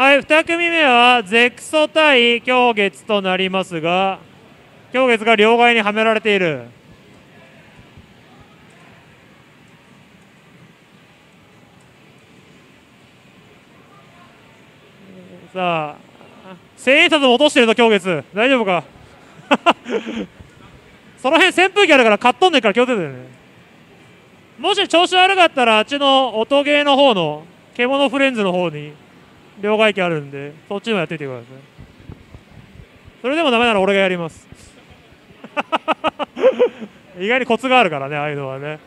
はい、2組目はゼクソ対狂月となりますが、狂月が両替にはめられている。さあ、千円札も落としてるぞ、狂月。大丈夫かその辺扇風機あるから買っとんねんから気をつけてね。もし調子悪かったら、あっちの音ゲーの方の獣フレンズの方に両替機あるんで、そっちもやってみてください。それでもダメなら俺がやります意外にコツがあるからね、ああいうのはね。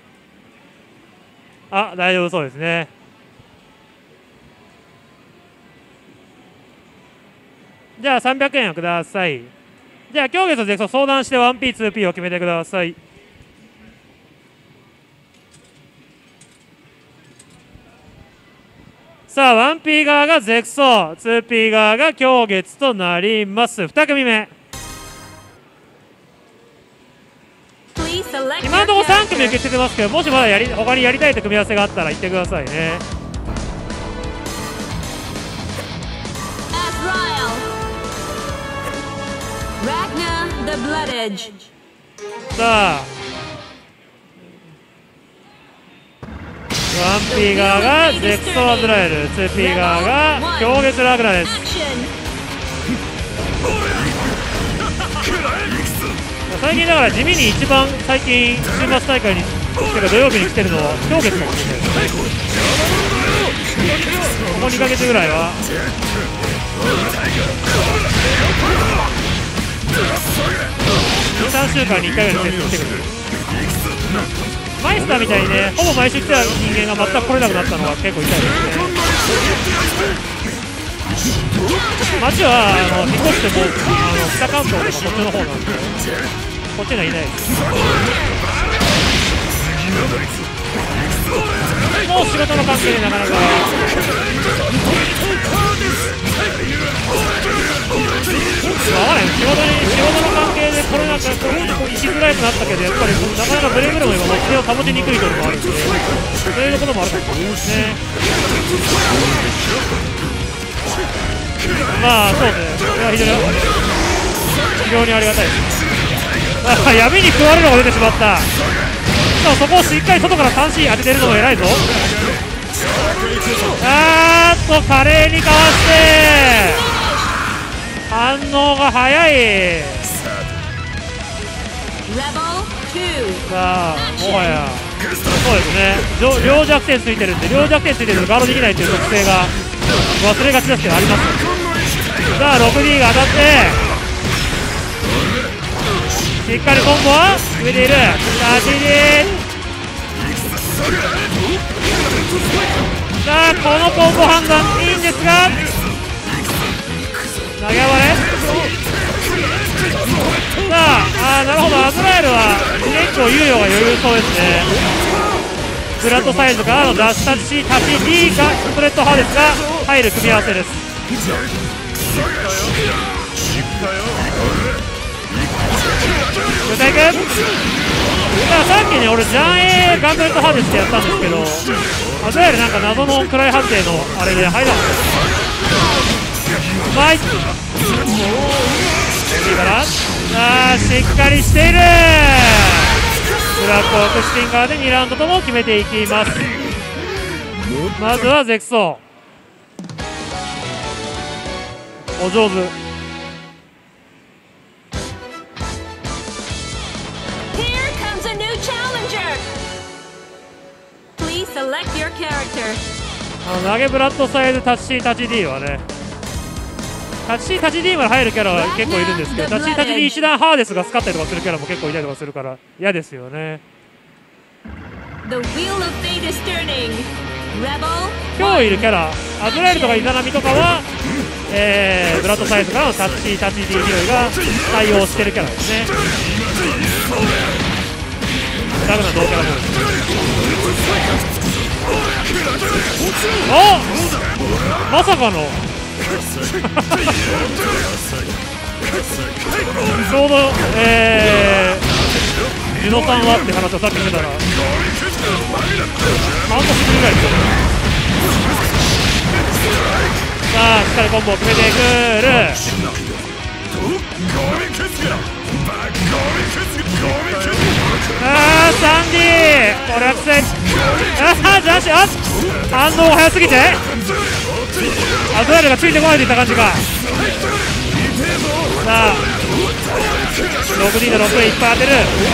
あ、大丈夫そうですね。じゃあ300円をください。じゃあ、狂月とゼクソ相談して 1P、2P を決めてください。さあ、1P 側がゼクソ、2P 側が狂月となります。2組目。今のところ3組受け付けてますけど、もしまだ他にやりたいと組み合わせがあったら言ってくださいね。さあ、1P 側がゼクソ・アズラエル、2P 側が狂月・ラグナです。最近だから地味に一番最近週末大会にてか土曜日に来てるのは狂月かもしれないですね。ここ2ヶ月ぐらいは2、3週間に1回ぐらい来てくる。マイスターみたいにね、ほぼ毎週来た人間が全く来れなくなったのは結構痛いですね。街は引っ越しても北関東とかこっちの方なんで、こっちにはいないです。もう仕事の関係でなかなか合わない。仕事の関係でこれなんか行きづらくなったけど、やっぱりなかなかブレーブルも今持ち手を保ちにくいというのもあるんで、そういうこともあるかもしれないですね。まあそうね、非常にありがたいです。闇に食われるのが出てしまった。そこをしっかり外から3シーン当ててるのも偉いぞ。華麗にかわして反応が早い。さあ、もはやそうですね、両弱点ついてるんで、両弱点ついてるとガードできないという特性が忘れがちですけどあります。さあ 6D が当たってしっかりコンボは決めている。さあこのコンボ判断いいんですが、投げ暴れ。さあ、なるほど、アズラエルは結構猶予が余裕そうですね。フラットサイズからのダッシュタッチ D がスプレッド派ですが入る組み合わせです。さあさっきね、俺ジャン A ガンブレットハーデスってやったんですけど、アズラエルなんか謎の位判定のあれで入らなかったです。うまい。いいかな。さあしっかりしている。ブラックオークスティンガーで2ラウンドとも決めていきます。まずはゼクソ、お上手。投げブラッドサイズタッチ C タッチ D はね、タッチ C タッチ D まで入るキャラは結構いるんですけど、タッチ C タッチ D 一段ハーデスが使ったりとかするキャラも結構いたりとかするから嫌ですよね。今日いるキャラ、アズラエルとかイザナミとかは、ブラッドサイズからのタッチ C タッチ D 拾いが対応してるキャラですね。ダメな同キャラもまさかのちょうどジュノさんはって話をさっきしてたら半年ぶりぐらいですよね。ささあしっかりコンボを決めてくる。サンディこれはきつい。ジャンシ反応が早すぎてアドライルがついてこないといった感じか。さあ 6D の6いっぱい当てる。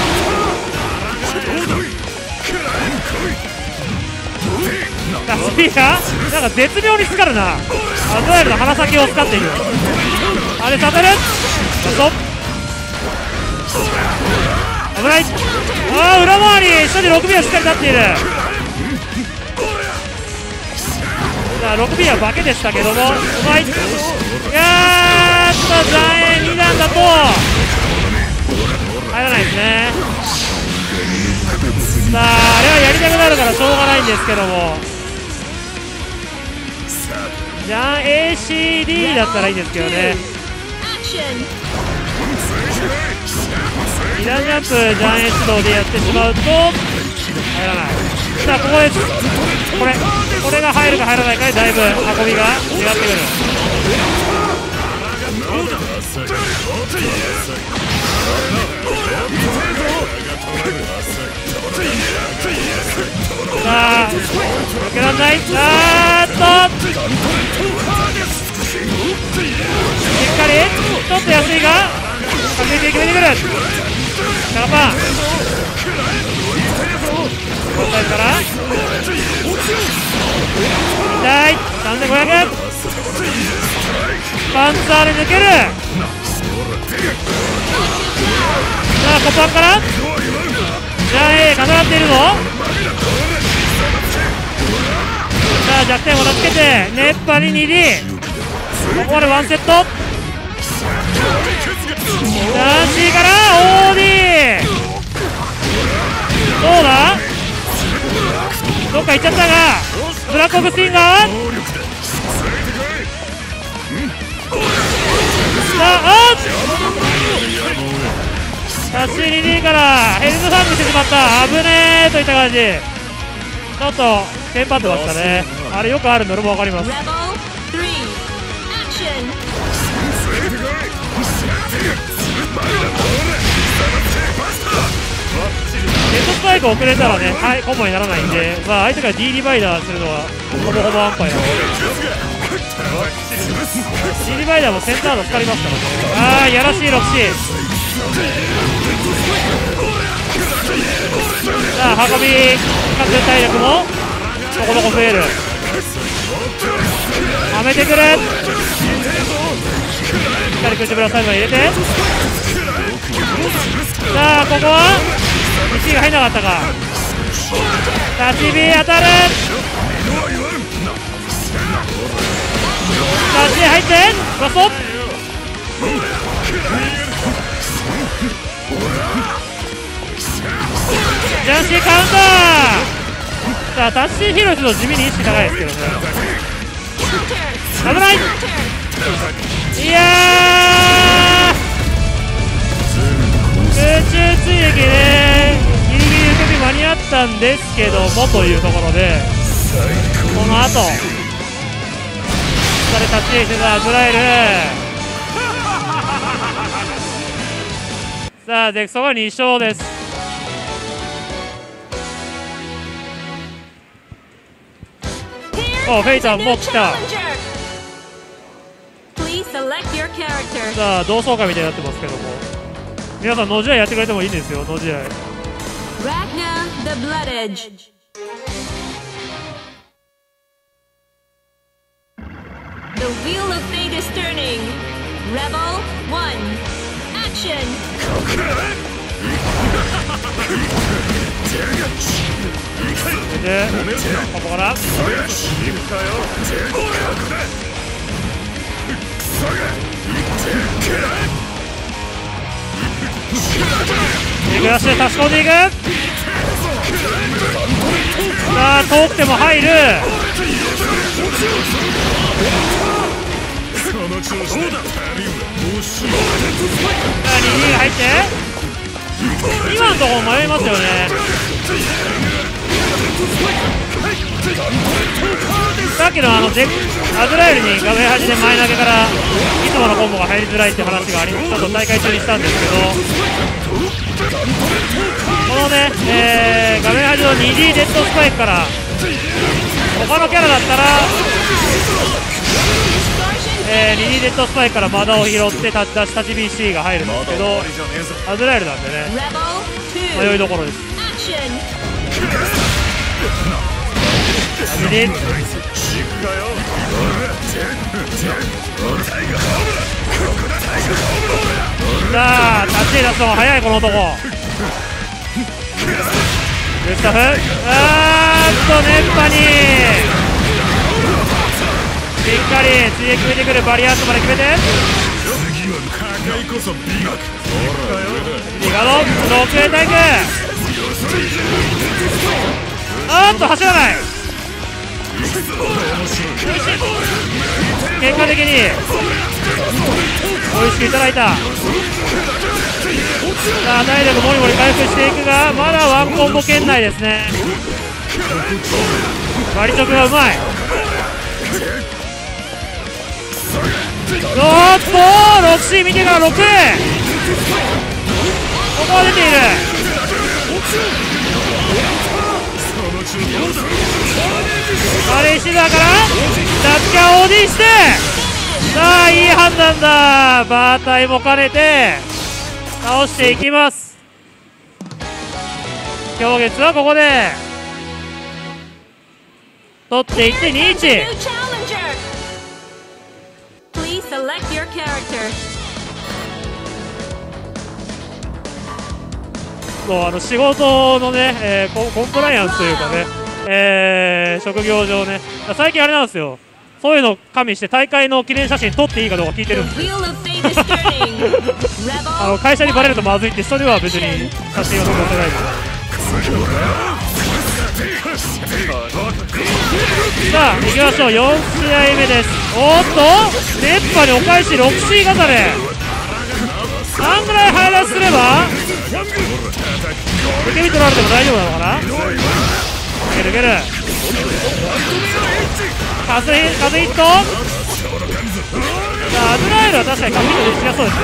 さあスピーカーなんか絶妙につかるな。アドライルの鼻先を使っている。あれ当たる。危ない。裏回り下で 6B はしっかり立っている。さあ 6B は化けでしたけどもうまい。ジャン2段だと入らないですね。さああれはやりたくなるからしょうがないんですけども、ジャン ACD だったらいいんですけどね。2段ジャンプジャン A 指導でやってしまうと入らない。さあここです。これが入るか入らないかでだいぶ運びが違ってくる。さあ抜けらんない。しっかりちょっと安いが確実に決めてくる。シャラパンこのサイズから痛い。3500パンツァーで抜ける。さあコパンからじゃあ A 重なっているぞ。さあ弱点を助けて熱波に 2D ここまでワンセット。男子から OD どうだどっか行っちゃったがブラックオクスティンガータッチ 2D からヘルムファングしてしまった。危ねえといった感じ。ちょっとテンパってましたね。あれよくあるの俺も分かります。ヘッドスパイク遅れたらね、はい、コンボにならないんで、まあ、相手が D ディバイダーするのはほぼほぼ安牌なので D ディバイダーもセンタード光りますからね。やらしい 6C。 さあ運び各体力もそこそこ増える。はめてくる。しっかり口ブラサイドに入れて、さあここは1が入んなかったか。タチビ当たる。タチ入ってラストジャンシーカウンター。さあタッシーヒロシの地味に意識高いですけどね。危ない。いや空中追撃ね、ギリギリ受け身間に合ったんですけどもというところで、この後それタッチしてたアズラエル。さあゼクソが2勝です。フェイターも来た。さあ同窓会みたいになってますけども、皆さん、野試合やってくれてもいいんですよ、野試合。で、ここから右足で差し込んでいく。さあ遠くても入る。2が入って今のところ迷いますよね。 さっきのアズラエルに画面端で前投げからいつものコンボが入りづらいって話がちょっと大会中にしたんですけど、このね、画面端の 2D デッドスパイクから他のキャラだったら、2D デッドスパイクからマダを拾ってタッチ BC が入るんですけど、アズラエルなんでね迷いどころです。さあ、立ち出すのが早いこの男。グスタフ、熱波にしっかり次決めてくる。バリアートまで決めてリガード6へタイク。走らない。結果的に美味しくいただいた。さあ体力もりもり回復していくが、まだワンコンボ圏内ですね。バリチョクがうまい。6C 見てから 6A、 ここは出ている。バレーシルバーからダッカー OD して、さあいい判断だ。バータイも兼ねて倒していきます。狂月はここで取っていって2-1。そう仕事のね、コンプライアンスというかね、職業上ね、最近あれなんですよ、そういうのを加味して大会の記念写真撮っていいかどうか聞いてるんですよ。会社にバレるとまずいって人には別に写真を撮らせないです。さあ行きましょう。4試合目です。おっと熱波にお返し 6C 型であんぐらい入らせれば受け身取られても大丈夫なのかな。いけるいける。カズヒット。さあアズラエルは確かにカズヒットでしやすそうですね。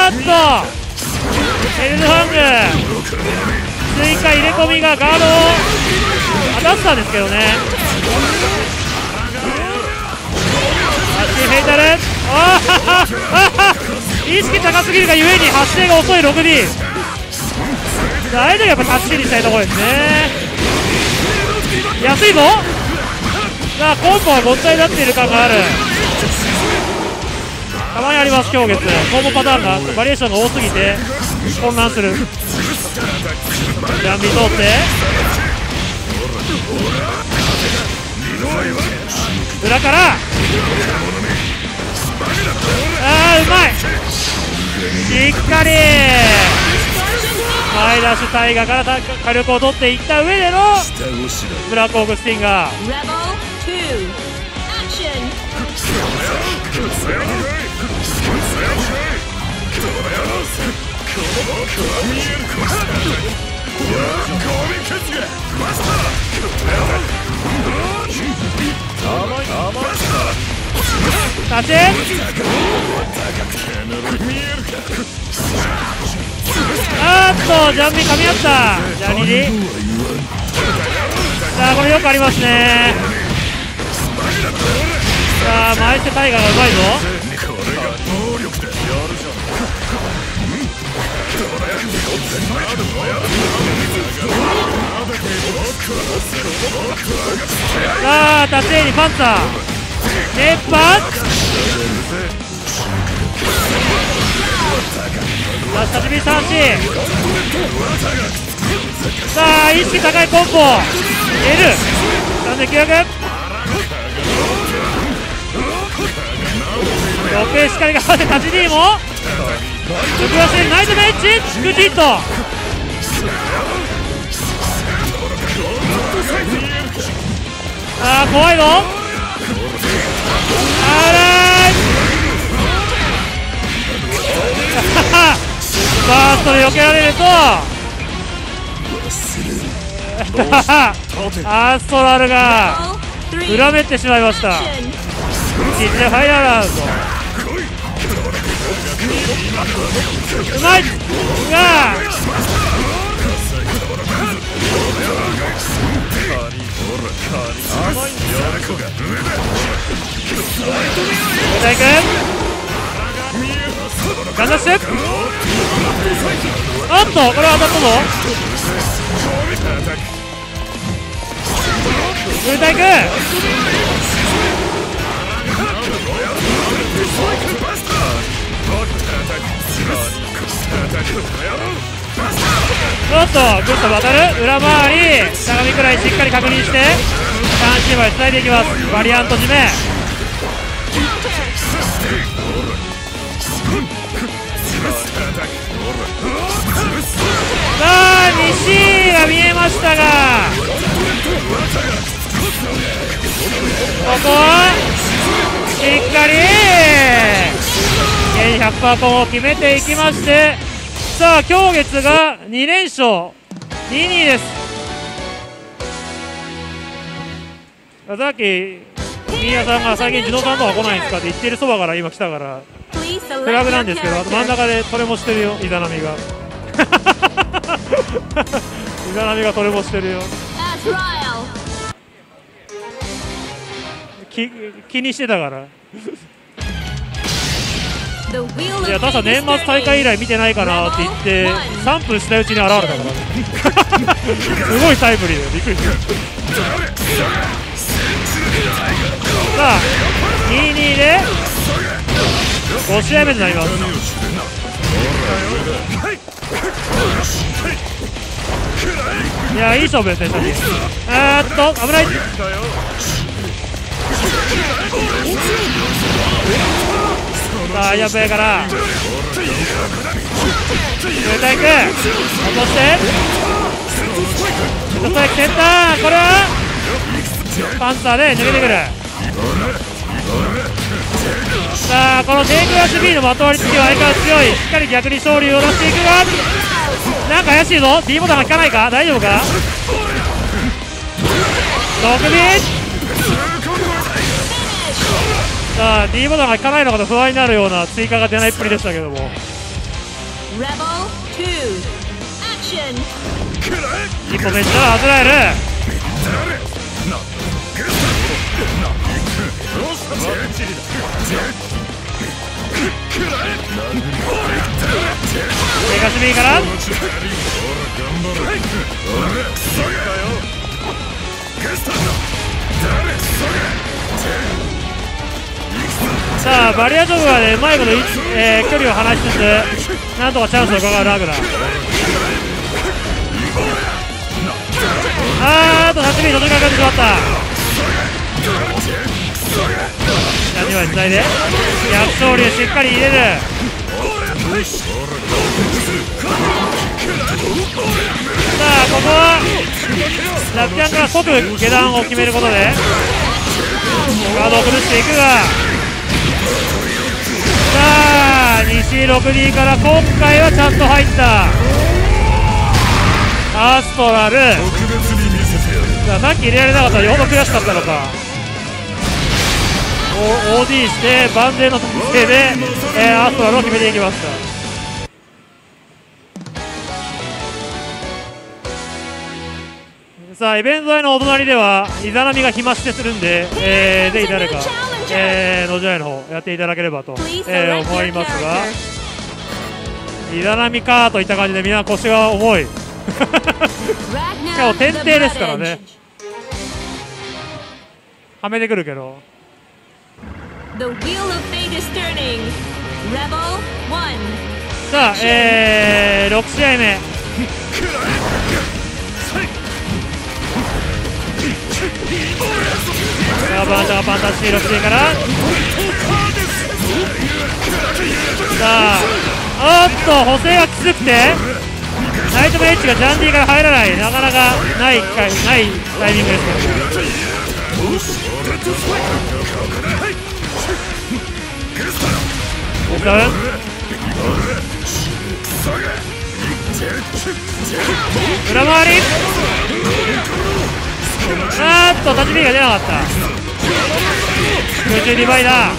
ヘルズハング追加入れ込みがガードを当たったんですけどね。足フェイタル、意識高すぎるがゆえに発生が遅い 6D。 相手がやっぱタッチにしたいところですね。安いぞ。さあコンボはごっちゃになっている感がある。たまにあります狂月。コンボパターンがバリエーションが多すぎて混乱する。ジャンビー通って裏からうまい。しっかり前ダッシュタイガーから火力を取っていった上でのブラックオークスティンガー。立ちジャンピン噛み合った。ジャニリ。さあこれよくありますね。さあ前手タイガーがうまいぞ。さあタッチ A にパンツァー熱波。タッチ B 3C。さあ意識高いコンボ L 3900。6A しっかり頑張ってタッチ D も抜き出せナイトメッチグッドヒット。あー怖いぞ。あらーバーストで避けられるとアストラルが裏めってしまいました。 Action. キッチンファイナルラウンドうまいが大君ガンダッシュおっとこれは当たったぞウルタイ君おっとグッと渡る裏回りしゃがみくらいしっかり確認して3周までつないでいきます。バリアント締めさあ西が見えましたがここはしっかり100%コンを決めていきましてさあ今月が2連勝 2-2 です。さっき新谷さんが最近自動さんとは来ないんですかって言ってるそばから今来たからフラグなんですけどあと真ん中でそれもしてるよイザナミがイザナミがそれもしてるよ気にしてたからいや確か年末大会以来見てないかなって言って3分したうちに現れたからすごいタイムリーでびっくりしたさあ 2-2 で5試合目となります。いやいい勝負ですね最近危ないさあヤンペイから上田いく落としてストライクセンターこれはパンツァーで抜けてくるさあこのテイクアスビーのまとわりつきは相変わらず強いしっかり逆に勝利を出していくがなんか怪しいぞ D ボタンが効かないか大丈夫か6ビさあ D ボタンが効かないのかと不安になるような追加が出ないっぷりでしたけども一歩めっちゃ外れるメガスミーからさあバリアジョブはねうまいこと距離を離しつつなんとかチャンスを伺うラグナあと8ミリ途中からかかってしまった2枚つないで逆勝利をしっかり入れるさあここはラッキャンから即下段を決めることでガードを崩していくがさあ西 6D から今回はちゃんと入ったアストラルさっき入れられなかったらよほど悔しかったのかOD して万全の体勢で、アストラルを決めていきましたさあイベント内のお隣ではイザナミが暇してするんで、ぜひ誰か、ノジャイの方やっていただければと、思いますがイザナミかといった感じでみんな腰が重いしかも天帝ですからねはめてくるけどさあ、6試合目バンタがパンタッシー 6D からさあおっと補正がきつくてナイトブレッジがジャンディから入らないなかなかないタイミングですけど裏回りあーっと立ち火が出なかった。空中リバイダー。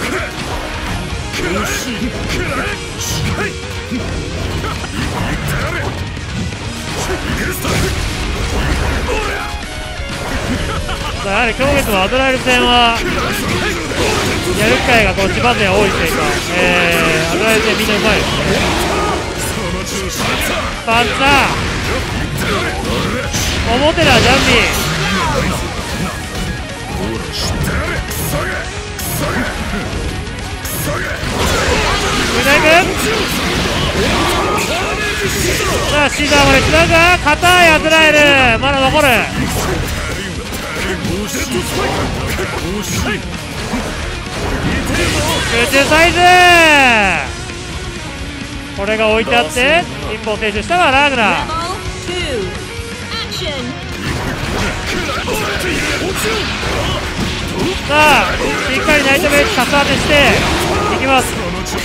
やはり今月のアドライル戦はやる機会がこう千葉勢多いせいか、アドライル戦みんなうまいですね。パンツァー表だジャンビー胸いく。さあシザーまでつなぐが硬いアズラエルまだ残る。空中サイズこれが置いてあって一本停止したのはラグナ。さあしっかりナイトベースカス当てしていきます。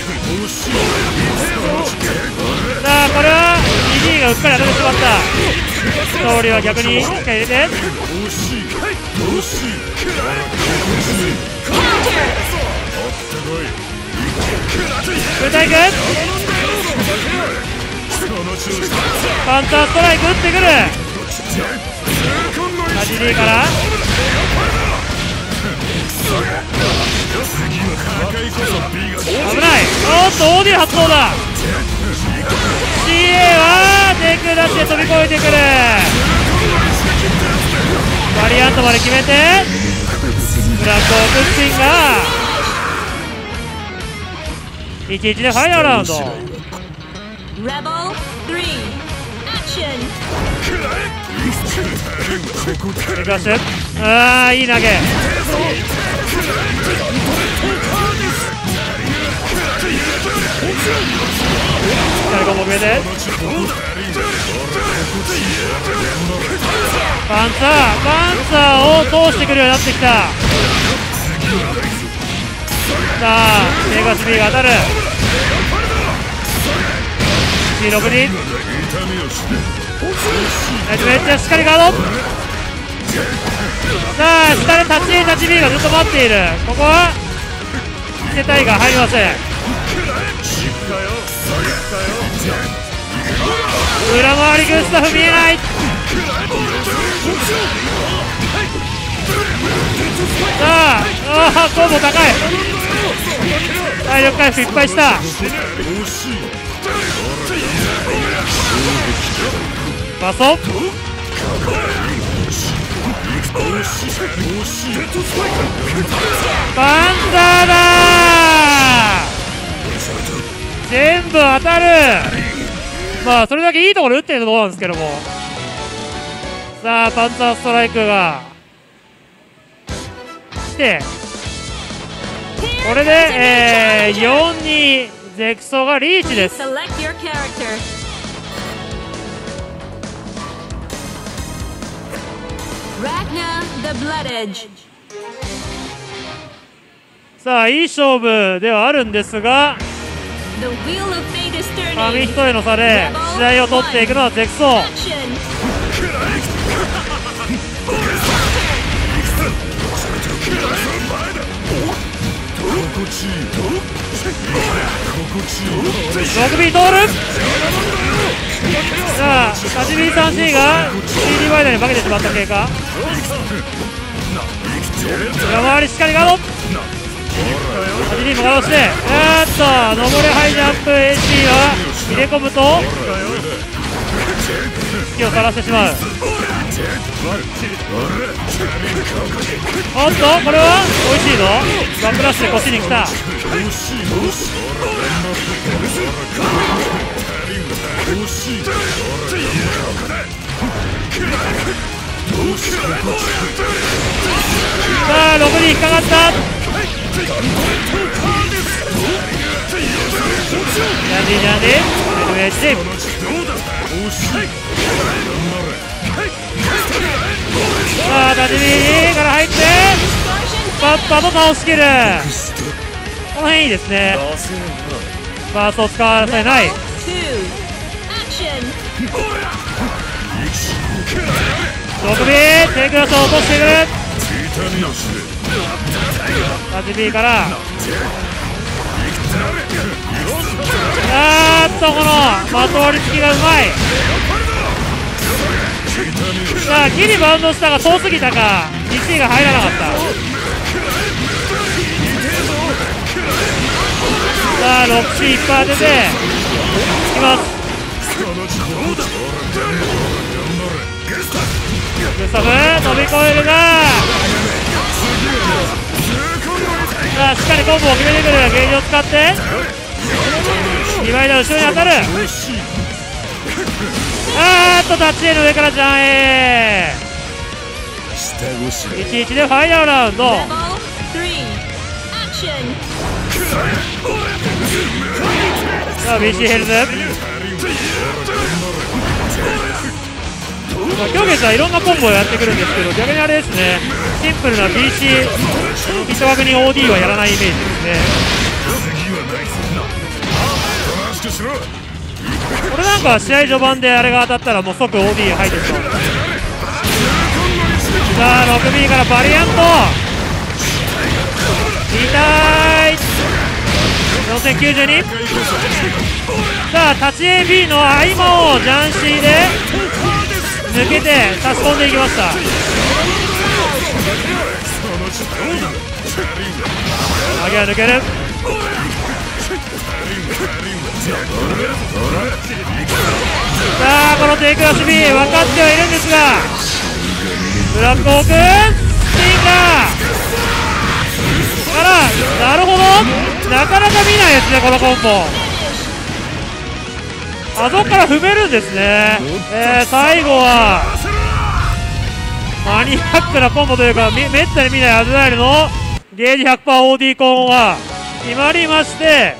さあこれは ED がうっかり当ててしまった。ストーリーは逆にしっかり入れてフタイクパンターストライク打ってくる。タジリーから危ない。おっと OD 発動だ。 CA はテクダッシュで飛び越えてくる。バリアントまで決めてブラックオークスピンが 1-1 でファイナルラウンド。テクダッシュあーいい投げ。コンボ決めてパンツァーを通してくるようになってきた。さあメガス B が当たる。 C6 にめっちゃしっかりガード。さあ下で立ち B がずっと待っている。ここは捨てたいが入りません。裏回りグスタフ見えない。さあコンボ高い。体力回復いっぱいした。バソパンザーだー。全部当たる。まあそれだけいいところ打ってるところなんですけども。さあパンツァーストライクが来てこれで、4-2ゼクソがリーチです。さあいい勝負ではあるんですが紙一重の差で試合を取っていくのはゼクソ。6B 通る。さあ 8B3C が CD ワイドに化けてしまった経過。裏回りしっかりガード。8D もガードして登れハイジャンプ AC は入れ込むと隙をさらしてしまう。おっとこれは美味しいぞ。バックラッシュでこっちに来た。さあ6に引っかかった。ジャンディ LH さあ立ち火から入ってパッパと倒しきる。この辺いいですね。ファーストを使わせない。 6B テイクダッシュを落としてくる。8B からこのまとわりつきがうまい。さあギリバウンドしたが遠すぎたか 2C が入らなかった。さあ 6C いっぱい当てていきます。グスタフ飛び越えるがさあしっかりコンボを決めてくる。ゲージを使って2枚だ後ろに当たる。タッチ A の上からジャン A 1-1でファイナルラウンド。さあ BC ヘルズ京月はいろんなコンボをやってくるんですけど、逆にあれですね、シンプルな BC 一枠に OD はやらないイメージですね。これなんか試合序盤であれが当たったらもう即 OD 入ってしまう。さあ 6B からバリアント痛い。4092。さあ立ち AB の合間をジャンシーで抜けて差し込んでいきました。上げは抜ける。さあこのテイクダッシュ B 分かってはいるんですがブラックホークスピンガーからなるほどなかなか見ないですねこのコンボ。あそこから踏めるんですね。最後はマニアックなコンボというかめったに見ないアズラエルのゲージ 100%OD コンは決まりまして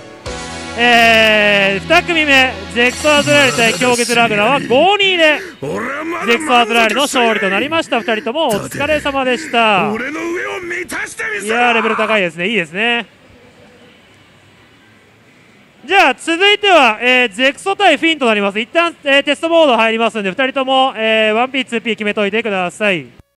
、2組目ゼクソアズラエル対京月ラグナは 5-2 でゼクソアズラエルの勝利となりました。2人ともお疲れ様でした。いやーレベル高いですね。いいですね。じゃあ続いては、ゼクソ対フィンとなります。一旦、テストモード入りますので2人とも、1P2P 決めといてください。